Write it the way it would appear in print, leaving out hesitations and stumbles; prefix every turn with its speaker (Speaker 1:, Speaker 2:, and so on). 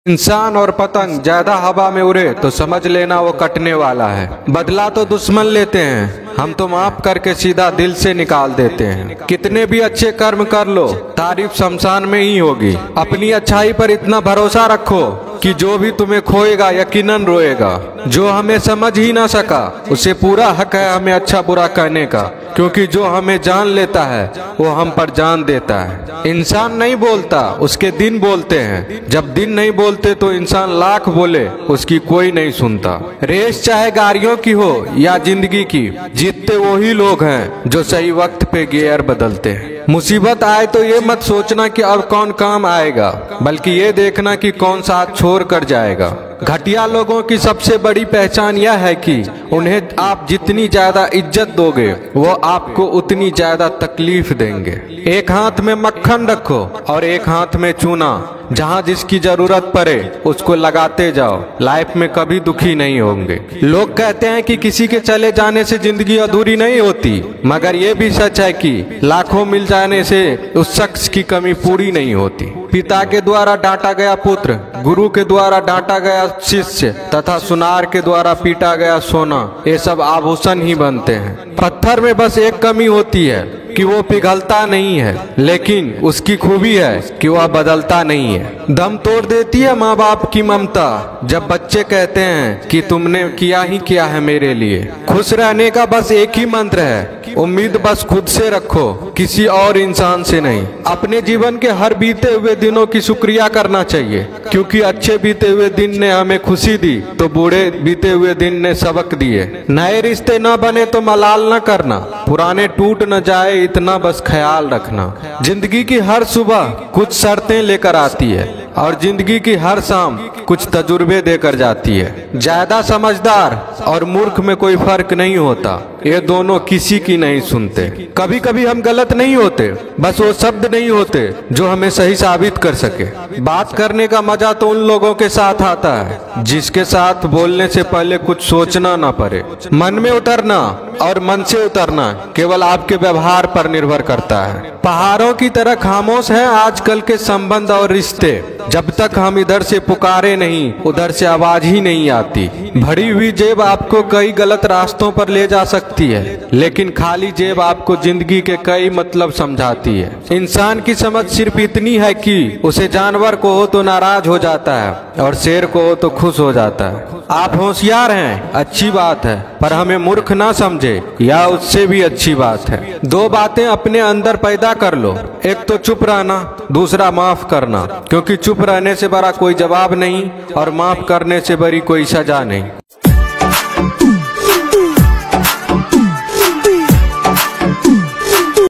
Speaker 1: इंसान और पतंग ज्यादा हवा में उड़े तो समझ लेना वो कटने वाला है। बदला तो दुश्मन लेते हैं, हम तो माफ करके सीधा दिल से निकाल देते हैं। कितने भी अच्छे कर्म कर लो, तारीफ शमशान में ही होगी। अपनी अच्छाई पर इतना भरोसा रखो कि जो भी तुम्हें खोएगा यकीनन रोएगा। जो हमें समझ ही ना सका उसे पूरा हक है हमें अच्छा बुरा कहने का, क्योंकि जो हमें जान लेता है वो हम पर जान देता है। इंसान नहीं बोलता, उसके दिन बोलते हैं। जब दिन नहीं बोलते तो इंसान लाख बोले उसकी कोई नहीं सुनता। रेस चाहे गाड़ियों की हो या जिंदगी की, जीतते वही लोग हैं जो सही वक्त पे गियर बदलते हैं। मुसीबत आए तो ये मत सोचना कि अब कौन काम आएगा, बल्कि ये देखना कि कौन साथ छोड़ कर जाएगा। घटिया लोगों की सबसे बड़ी पहचान यह है कि उन्हें आप जितनी ज्यादा इज्जत दोगे वो आपको उतनी ज्यादा तकलीफ देंगे। एक हाथ में मक्खन रखो और एक हाथ में चूना, जहाँ जिसकी जरूरत पड़े उसको लगाते जाओ। लाइफ में कभी दुखी नहीं होंगे। लोग कहते हैं कि किसी के चले जाने से जिंदगी अधूरी नहीं होती, मगर ये भी सच है कि लाखों मिल जाने से उस शख्स की कमी पूरी नहीं होती। पिता के द्वारा डांटा गया पुत्र, गुरु के द्वारा डांटा गया शिष्य तथा सुनार के द्वारा पीटा गया सोना, ये सब आभूषण ही बनते हैं। पत्थर में बस एक कमी होती है कि वो पिघलता नहीं है, लेकिन उसकी खूबी है कि वह बदलता नहीं है। दम तोड़ देती है माँ बाप की ममता जब बच्चे कहते हैं कि तुमने किया ही किया है मेरे लिए। खुश रहने का बस एक ही मंत्र है, उम्मीद बस खुद से रखो, किसी और इंसान से नहीं। अपने जीवन के हर बीते हुए दिनों की शुक्रिया करना चाहिए, क्योंकि अच्छे बीते हुए दिन ने हमें खुशी दी तो बूढ़े बीते हुए दिन ने सबक दिए। नए रिश्ते न बने तो मलाल न करना, पुराने टूट न जाए इतना बस ख्याल रखना। जिंदगी की हर सुबह कुछ शर्तें लेकर आती है और जिंदगी की हर शाम कुछ तजुर्बे देकर जाती है। ज्यादा समझदार और मूर्ख में कोई फर्क नहीं होता, ये दोनों किसी की नहीं सुनते। कभी कभी हम गलत नहीं होते, बस वो शब्द नहीं होते जो हमें सही साबित कर सके। बात करने का मजा तो उन लोगों के साथ आता है जिसके साथ बोलने से पहले कुछ सोचना ना पड़े। मन में उतरना और मन से उतरना केवल आपके व्यवहार पर निर्भर करता है। पहाड़ों की तरह खामोश है आजकल के संबंध और रिश्ते। जब तक हम इधर से पुकारे नहीं उधर से आवाज ही नहीं आती। भरी हुई जेब आपको कई गलत रास्तों पर ले जा सकती है, लेकिन खाली जेब आपको जिंदगी के कई मतलब समझाती है। इंसान की समझ सिर्फ इतनी है कि उसे जानवर को हो तो नाराज हो जाता है और शेर को हो तो खुश हो जाता है। आप होशियार हैं, अच्छी बात है, पर हमें मूर्ख ना समझे या उससे भी अच्छी बात है। दो बातें अपने अंदर पैदा कर लो, एक तो चुप रहना, दूसरा माफ करना, क्योंकि चुप रहने से बड़ा कोई जवाब नहीं और माफ करने से बड़ी कोई सजा नहीं।